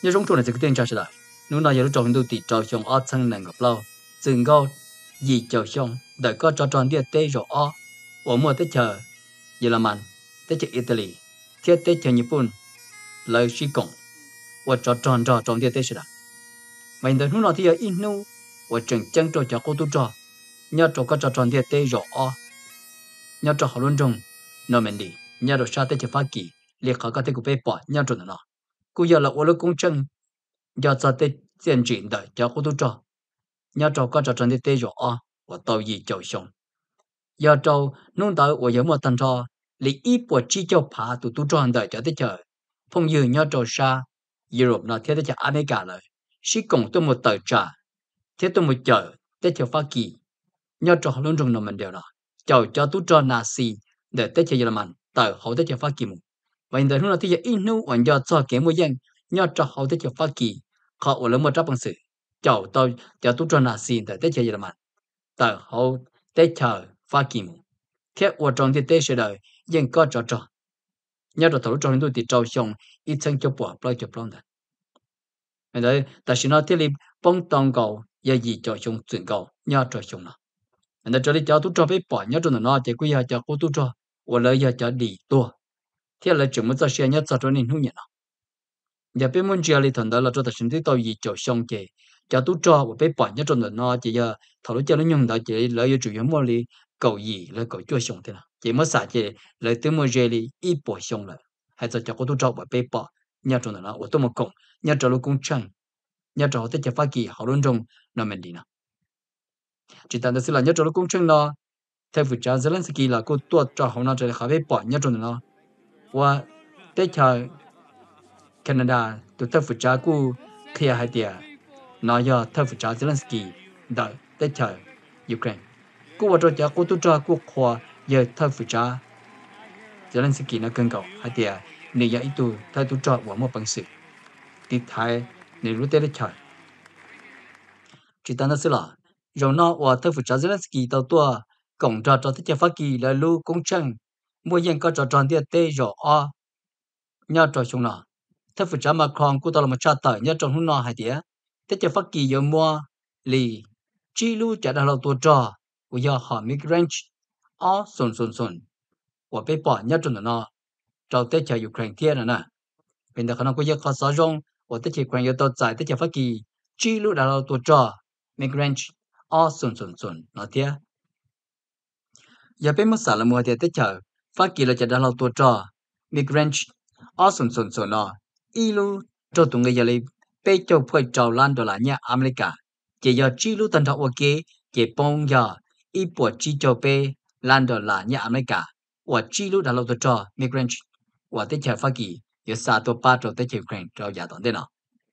nhớ trong chỗ này sẽ có tên trả sẽ lại nếu nào giờ trong đầu thì trâu xong ở thân này gặp lâu dừng câu gì trâu xong đợi có cho tròn đi tê rồi ở mua tết chờ Nhật Bản tết chờ Italy thiết tết chờ Nhật Bản lời suy cộng và cho tròn đi tết sẽ lại mình tới lúc nào thì ở inu và chừng chân cho cô tu cho nhớ cho có cho tròn đi tê rồi nhớ cho họ luôn trong nó mình đi nhớ rồi sao tết chờ phát kỳ liệt họ có thể cũng bị bỏ nhớ cho nó cú giờ là ở lúc công chân giờ cho tết tiền chuyển đợi cho cô tu cho nhớ cho có cho tròn đi tê rồi và tàu gì chậu xong giờ trâu nông tạo ở giống một tầng trò lý ít bộ chi cho phá tụ tụ tròn đợi cho tới chờ phong như nhớ trâu xa Europe nó theo tới chờ America rồi sĩ cùng tôi một tờ trả theo tôi một chờ tới chờ Hoa Kỳ nhớ trâu luôn trong nó mình đều đó chờ cho tụ tròn Nazi để tới chờ Nhật Bản tờ hậu tới chờ Hoa Kỳ mu và hiện tại lúc nào tới chờ inu và giờ cho kẻ mua dân nhớ trâu hậu tới chờ Hoa Kỳ họ ở lớn một trăm bằng sự chờ tôi chờ tụ tròn Nazi để tới chờ Nhật Bản tờ hậu tới chờ Hoa Kỳ mu thế ở trong thế sẽ đời nhưng có cho nhớ được thấu trong tôi thì trâu xong ít chân cho bỏ plei cho plong đấy đấy ta chỉ nói thế là bông tông cầu giờ gì cho xong chuyển cầu nhớ cho xong nào nên cho đi cho tôi cho biết bỏ nhớ trong nó chỉ có giờ cho cô tôi cho ở lại giờ cho đi tua thế là chúng mình cho xe nhớ cho nên không nhận nào giờ bên muốn chơi thì thằng đó là cho ta xin thấy tôi gì cho xong kì cho tôi cho ở bên bỏ nhớ trong nó chỉ giờ thấu cho nó nhung đó chỉ lợi dụng chủ yếu mua đi cầu gì là cầu cho xong thế nào chỉ mới xả chỉ lợi từ mua gì đi ít bỏ xong rồi hay cho cô tôi cho ở bên bỏ nhớ trong nó ở tôi một cộng nhớ trong lúc cũng chẳng nhớ trong tới cho phát kỳ họ luôn trong nó mình đi nào chỉ tận đó là nhớ trong lúc cũng chẳng nó theo phụ trách Zelensky là cô tuột cho họ nó cho họ bên bỏ nhớ trong nó và tới cho Canada tụi theo phụ trách cô kia hai tia nó giờ theo phụ trách Zelensky đợi tới cho Ukraine cô vào cho cô tôi cho cô khoa giờ theo phụ trách Zelensky nó cần cầu hai tia nếu giờ ít tu theo tôi cho vào một bằng sự thì thay nếu lúc tới chơi chỉ tận đó là rồi nó và theo phụ trách Zelensky tàu tua cộng cho tới cho phát kỳ là lưu công tranh mua dân có cho tròn tiền tê rồi nhớ cho chúng nó theo phụ trách Macron cũng tao là một cha tờ nhớ trong hôm nọ hai tia thế cho phát kỳ giờ mua lì chi lưu trả đã lâu tua trò của giờ họ migrant sồn và bị bỏ nhớ trong nó cho tới cho Ukraine thiên nè bên đó nó có giờ khó sử dụng và tới chỉ quan giờ tao giải tới cho phát kỳ chi lưu đã lâu tua trò migrant sồn nó thiên giờ bên mất sản là mua thì tới chờ phát kỳ là cho đã lâu tua trò migrant sồn nó ilu cho tụi người giờ lấy bây giờ phải trào lan đô la nhà America chỉ giờ chi lưu tận đầu ok chỉ bông giờ ít bộ chi cho bé lan đô la nhà America và chi lưu đã lâu tua trò migrant và tới chờ phát kỳ giờ sao tôi bắt đầu tới chờ Ukraine cho nhà toàn thế nào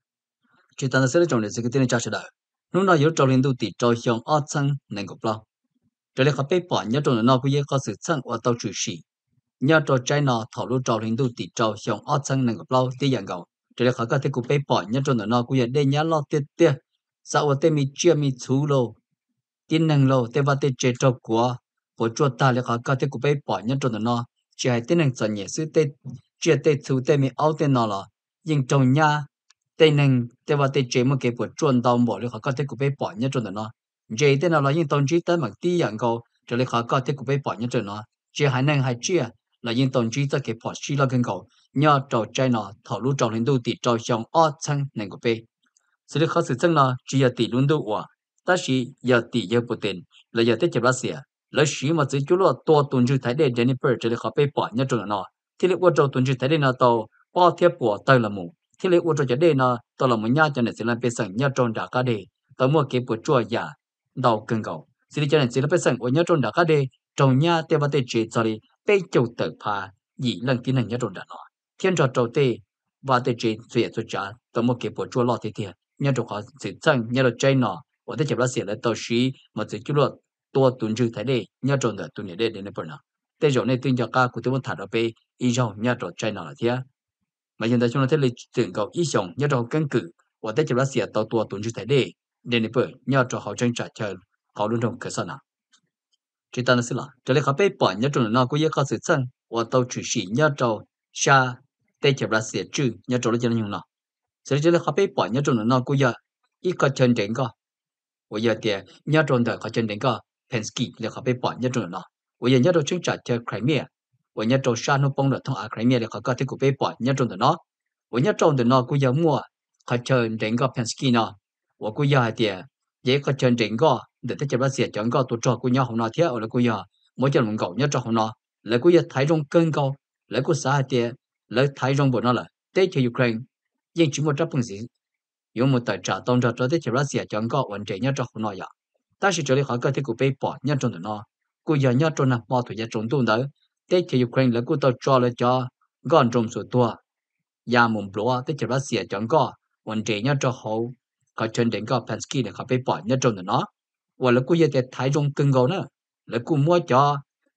chỉ tận sẽ trong lịch sử cái tên cho sẽ đợi lúc nào giờ trào liên tục thì trào xong ở chân nên cũng lo trở lại các bé bỏ nhớ trong nó cũng có sự chân và tàu chủ sĩ nhớ cho trái nó thảo luận trào liên tục thì trào xong ở chân nên cũng lo tí dạng cầu trở lại các cái cũng bé bỏ nhớ trong nó cũng để nhớ lo tiết tiết sao ở đây mi chia mi chú lô tin năng lô thế và thế chế trâu của chuột ta lại các cái cũng bé bỏ nhớ trong nó chỉ hay tin năng sản nhẹ sự tê chia tê chú tê mi áo tên nó là nhưng trong nhà tê năng thế và thế chế một cái của chuột đau bỏ lại các cái cũng bé bỏ nhớ trong nó chế tên nào là những tổng chí tới mặt tí dạng cầu trở lại các cái cũng bé bỏ nhớ trong nó chỉ hay năng hay chia là những tổng chí tới cái bỏ xí là cái cầu nhớ trâu trái nó thảo luận trâu lên tu thì trâu xong ở chân nên cũng bé sự khó xử chân là chỉ là tỷ luôn đâu à ta chỉ giờ tỷ giờ bù tiền là giờ tết chập lá xỉa lấy xí mà chỉ chú lo to tuần chữ thái đen Jennifer trở lại khó bé bỏ nhớ trong nó thì lấy ô tô tuần chữ thái đen nó tàu bao thiệp của tay là mù thì lấy ô tô chở đen nó tàu là một nhà cho nên sẽ làm bé sẵn nhớ trong đã cả đề tàu mua cái của chua giả đầu cưng cầu sẽ cho nên sẽ làm bé sẵn ở nhớ trong đã cả đề trong nhà tê bắt tê chế cho đi bé châu tự phá dị lần tin nhớ trong đã nó thiên trò trâu tê và tê chế duyệt cho trả tàu mua cái của chua lo thế thiệt nhớ trong họ sẽ chân nhớ được trái nó và tê chập lá xỉa là tàu xí mà chỉ chú lo tua tuần chữ thái đen nhớ trong đã tuần này đến đến bữa nào tê rồi này tin cho ca của tôi muốn thả ra bé ý rồi nhớ trong trái nó là thiệt mà hiện tại chúng ta thấy lịch trình cầu ý xong nhớ trong căn cứ và tết chập lá xỉa tàu tua tuần chữ thái đen đến bữa nhớ trong họ tranh trả chờ họ luôn trong cơ sở nào chỉ ta nói là trở lại các bé bỏ nhớ trong nó có ý khó sự chân và tàu chủ sĩ nhớ trong xa tết chập lá xỉa chữ nhớ trong nó cho nên nhung nào 所以这里还被保那种的那估计一个真正个，我要的那种的个真正个 Penske เลย还被保那种的那，我要那种真正的 Crimea，我那种山东帮的通啊 Crimea เลยเขาก็ที่กู被保那种的那，我那种的那估计mua个真正个 Penske 那，我估计还的也个真正个，แต่ถ้าจะว่าเสียจังก็ตัวจอกูเนี่ยของนาเทียอะไรกูya mỗi lần mình gọi nhớ cho họ nó lại cũng thấy trong cơn cao lại cũng xã hội lại thấy trong bộ nó là tết cho Ukraine nhưng chỉ một trăm phần gì dùng một tài trợ tổng trợ tết cho Russia chẳng có vấn đề nhớ cho họ nó ya ta chỉ cho lý họ có thể cũng bị bỏ nhớ trong nó cũng giờ nhớ trong nó bỏ thời gian trong tuần đó tết cho Ukraine lại cũng tao cho lại cho gọn trong số tua ya mùng bùa tết cho Russia chẳng có vấn đề nhớ cho họ có chân đến có Penske để họ bị bỏ nhớ trong nó và lại cũng giờ thấy trong cơn cao nữa lại cũng mua cho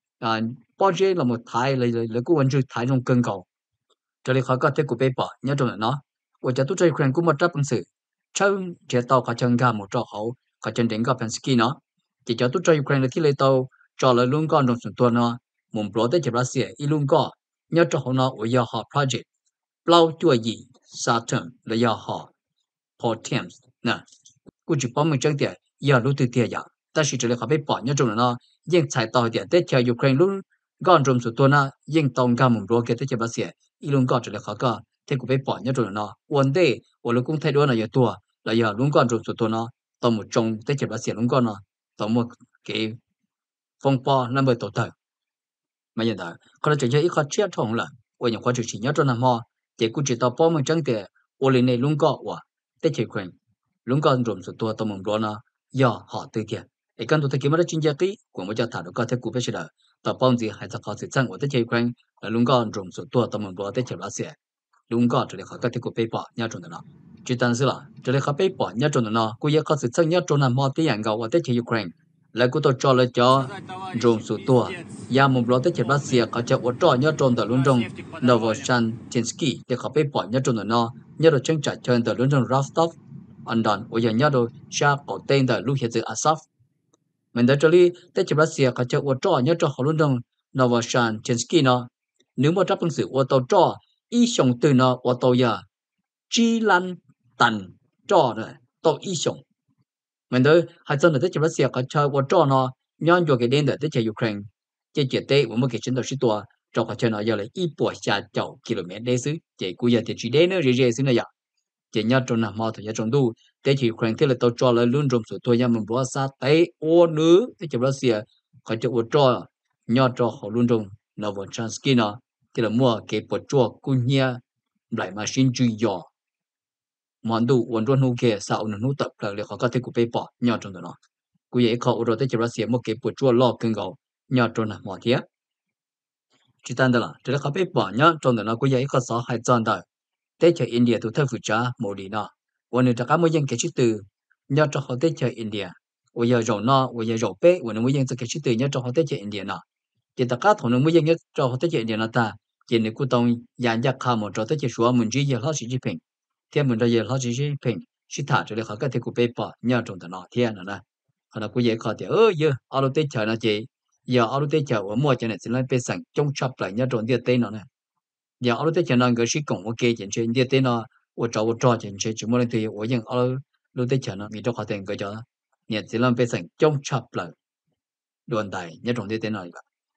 bao giờ là một thái lại cũng vẫn chưa thái trong cơn cầu cho nên họ có thể cũng bị bỏ nhớ trong nó và cho tôi chơi Ukraine cũng một trăm phần sự trong chế tàu có chân ga một trò hậu có chân đến gặp Penske nó chỉ cho tôi chơi Ukraine thì lấy tàu cho lại luôn con trong số tuần nó muốn bỏ tới chế Russia ít luôn có nhớ trong họ nó ở giờ họ project bao tuổi gì Saturn là giờ họ Thames nè cũng chỉ bảo mình chân tiền giờ lúc từ tiền giờ ta chỉ cho họ bị bỏ nhớ trong nó nhưng chạy tàu tiền tới chơi Ukraine luôn gọn trong số tuần nó nhưng tàu ga muốn bỏ cái tới chế Russia ít luôn có cho họ có thế cũng bị bỏ nhớ trong nó vấn đề我老公太多了也多了呀龙岗种所多呢到么种在这边写龙岗呢到么给风暴那么多头没人的可能直接一个接通了我用或者是要做那么结果知道包么整的我里内龙岗哇在这块龙岗种所多到么多呢要好对的ไอ้กันตัวตะกี้มันได้จริงจังที่กว่ามันจะถ่ายแล้วก็ถ้ากูไปเสียต่อป้องจีให้จะเขาสิจังว่าแต่เจ้าคนลุงก็รวมส่วนตัวตัวมันบอกแต่เจ้าละเสียลุงก็จะได้เขาก็ที่กูไปป่ะเนี่ยจง的เนาะ就但是啦，这里还被绑那种的呢，我也开始曾那种的毛的样个，我在去 Ukraine，来กูตัวจอ了จอรวมส่วนตัวยามุบล้อแต่เจ็บรัสเซียเขาจะว่าจอเนี่ยจงแต่ลุงจงนอวชันเจนสกี้ที่เขาไปปล่อยเนี่ยจง的呢，เนี่ยเราจึงจัดเชิญแต่ลุงจงราฟตอฟอันดัน我也เนี่ยเราชาเอาเต็งแต่ลูกเหตุอาซัฟมันแต่这里แต่เจ็บรัสเซียเขาจะว่าจอเนี่ยจงเขาลุงจงนอวชันเจนสกี้เนาะnếu mà chấp bằng sựว่าตัวจออีสงตื่นเนาะว่าตัวยาจีลันtần cho rồi tao ý sống mình nói hai dân tới chợ Russia có chơi qua cho nó nhon cho cái đến tới chợ Ukraine chỉ chỉ tây của một cái chiến đấu sĩ tua cho họ chơi nó giờ là ít bộ xa chậu km đấy xứ chỉ cú giờ thì chỉ đến nữa rồi xứ này vậy chỉ nhớ trong năm mà thôi nhớ trong đủ tới chợ Ukraine thì là tao cho là luôn trong số tôi nhớ mình bỏ xa tây ô nữa tới chợ Russia có chơi qua cho nhớ cho họ luôn trong nó vẫn chance kia nó thì là mua cái bộ cho cú nhia lại mà xin chui giò món đồ uốn rốn hú kia sao nó nút tập là họ có thể cũng bị bỏ nhau trong đó cú vậy họ rồi tới chỉ là xia một cái bột chua lò cưng gạo nhau trong là mỏ thiệt chỉ tan đó là chỉ là họ bị bỏ nhau trong đó cú vậy họ sao hay chọn đó tới chơi India tụi thợ phụ cha mồ đi nóวันนี้จะก็ไม่ยังเกิดชื่อตื่นnhau trong họ tới chơi India 我要肉呢我要肉贝我能ไม่ยังจะเกิดชื่อตื่นnhau trong họ tới chơi India nó chỉ tất cả thằng nóไม่ยังnhau trong họ tới chơi India nó ta chỉ nếu cú tông dàn dắt khăm một trong tới chơi số mình chỉ giờ họ chỉ chụp hình thiên mình đây họ chỉ hình chỉ thả cho nên họ có thể cũng bị bỏ nhau trong đó thiên nữa nè họ là cũng dễ khó thì giờ alo tết chờ nó chị giờ alo tết chờ ở mua cho nên sẽ lên bị sẵn trong chập lại nhau trong địa tây nó nè giờ alo tết chờ nó cái sĩ công ok trên địa tây nó ở trò trên chỉ muốn thì ở những alo tết chờ nó mình cho họ tiền cái cho nhận sẽ lên bị sẵn trong chập lại đoàn đại nhau trong địa tây nó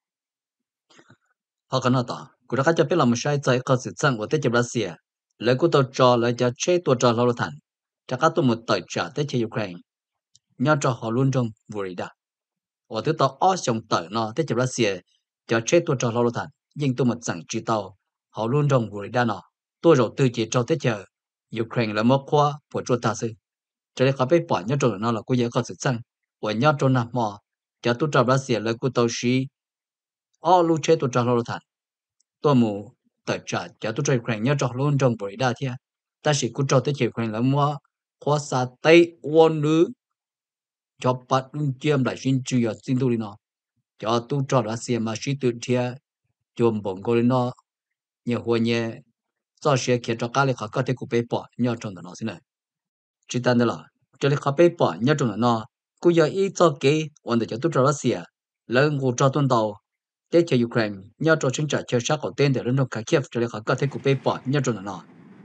họ có nói đó cũng đã cho biết là một sai trái có sự chăng của tết chờ Russia lấy của tôi cho lấy cho chế tôi cho lâu thành cho các tôi một tài trợ tới chế Ukraine nhớ cho họ luôn trong vui đã và thứ tao ở trong tờ nó tới chế Russia cho chế tôi cho lâu thành nhưng tôi một chẳng chỉ tao họ luôn trong vui đã nó tôi rồi tự chỉ cho tới chế Ukraine là một khoa của chúng ta sư cho nên họ bị bỏ nhớ cho nó là có gì có sự chăng và nhớ cho nó mà cho tôi cho Russia lấy của tôi xí ở luôn chế tôi cho lâu thành tôi muốn tài trợ cho tôi chơi Ukraine nhớ cho luôn trong buổi đa thế, ta chỉ cứ cho tới chơi Ukraine là mua hoa sa tây uốn nữ cho bắt luôn chiêm lại xin chui ở xin tôi đi nó cho tôi cho là xem mà sĩ tự thế chôm bổng cô lên nó nhiều hoa nhẹ do sẽ khiến cho các lễ khó có thể cũng bị bỏ nhớ trong đó nó xin này chỉ tan đó là cho lễ khó bị bỏ nhớ trong đó nó cứ giờ ít cho cái vấn đề cho tôi cho là xem lớn ngủ cho tuần đầu để cho Ukraine nhớ cho chính trị chơi sát của tên để lên trong cả Kiev cho nên họ có thể cũng bị bỏ nhớ trong đó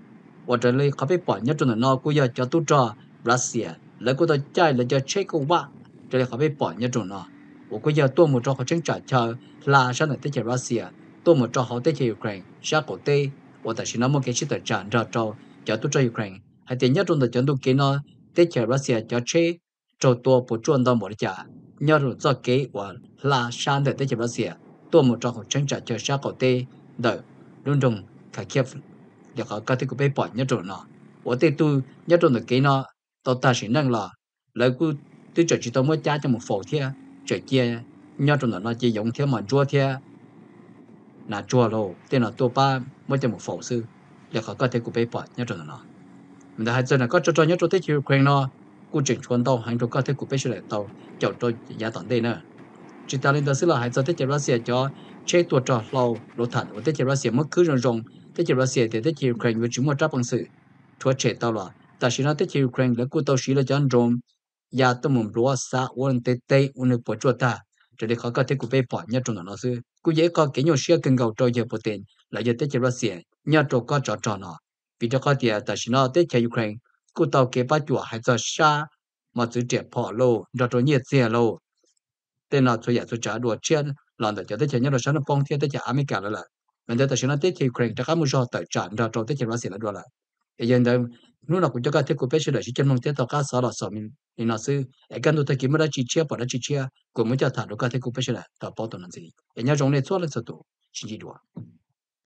我这里可被保nhất trong nó cũng giờ cho tu trò Russia lấy của tôi chạy là cho check của bạn这里可被保nhất trong nó 我估计多么着好挣扎条拉上的这些 Russia 多么着好这些 Ukraine 下个对我但是那么给起的战着着叫都着 Ukraine 还得nhất trong的角度给呢这些 Russia 叫 check 着多不赚到我的家 nhớ rồi cho kế và là sang để tới chợ Russia tôi một trong tranh trả cho sát cầu tê đợi luôn trong cả kia để họ có thể có bị bỏ nhớ rồi nó ở đây tôi nhớ rồi được cái nó tôi ta sẽ năng là lấy cứ tôi chỉ tôi mới trả cho một phố kia chờ kia nhớ rồi nó chỉ dùng theo mà chua theo là chua rồi tên là tôi ba mới cho một phố sư để họ có thể có bị bỏ nhớ rồi nó mình đã hay cho là có cho nhớ rồi tới chợ Ukraine nó cú chuyển chuyển tàu hàng có thể cú bị sửa tàu chọn cho giá tận đây nữa chỉ ta lên đó sẽ là hay cho tới chợ Russia cho chế tua trò lâu lỗ thản và tới chợ Russia mất cứ rong tới chợ Russia thì tới chợ Ukraine với chúng một trăm bằng sự thua chế tàu là ta chỉ nói tới chợ Ukraine là cú tàu xí là chọn rong ya tụi mình rùa sa uốn tê tê uốn bộ chuột ta cho nên họ có thể cú bị bỏ nhất trong nó sư cú dễ có cái nhiều xe cần cầu cho giờ bộ tiền là giờ tới chợ Russia nhớ trò có trò nó vì cho có tiền ta chỉ nói tới chợ Ukraine cú tàu kế ba chùa hay cho sa mà chữ trẻ phò lô cho nhiệt xe lô tên nào cho tôi trả đùa trên lần đầu cho tới chơi nhau rồi sáng nó phong thiên tới chơi America rồi là mình tới tới nó tới chơi Ukraine cho các mua cho tới trả cho tới chơi Russia là đùa là bây giờ đây lúc nào cũng cho các thế của bé sẽ đợi chỉ chân mong tới tàu cá sáu là sáu mình nói sư cái cần tôi thấy kiếm ra chi chia bỏ ra chi chia cũng muốn cho thằng đó các thế của bé sẽ là tàu bao tuần gì bây giờ trong này xóa lên số tụ chỉ đùa